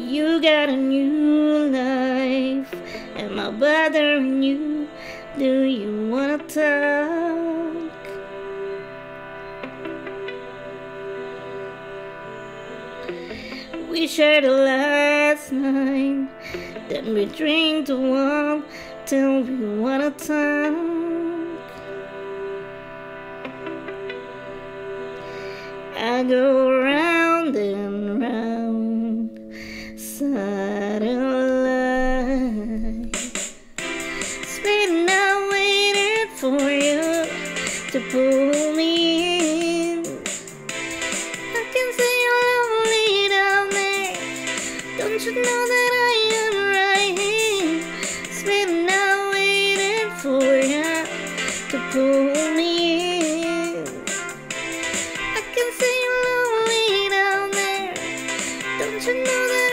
You got a new life. Am I bothering you? Do you wanna talk? We shared a last night, then we drink to one till we wanna talk. I go round and round, satellite, spinning out waiting for you to pull me in. I can see you're lonely down there. Don't you know that I am right here, spinning out waiting for you to pull me in. I can see you're lonely down there. Don't you know that